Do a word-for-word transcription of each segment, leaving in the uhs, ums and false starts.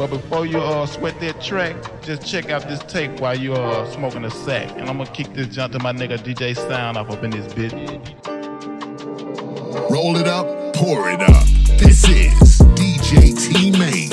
But before you uh, sweat that track, just check out this tape while you are uh, smoking a sack. And I'm gonna kick this junk to my nigga D J Sound off up in this bitch. Roll it up, pour it up. This is D J T-Main.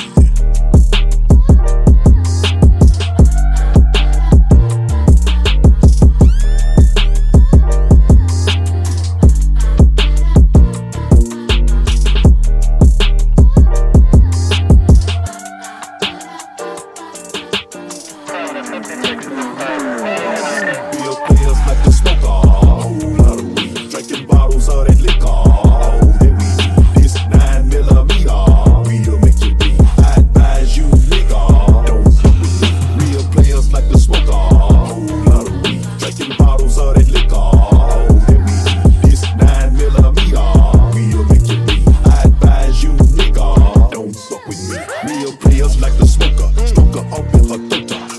Real players like the smoker, whole lot of weed, drinking bottles of that liquor. Oh, that we this nine millimeter, we'll make you bleed. I advise you, nigga, don't fuck with me. Real players like the smoker, whole lot of weed, drinking bottles of that liquor. Oh, that we this nine millimeter, we'll make you bleed. I advise you, nigga, don't fuck with me. Real players like the smoker, smoker up in her throat.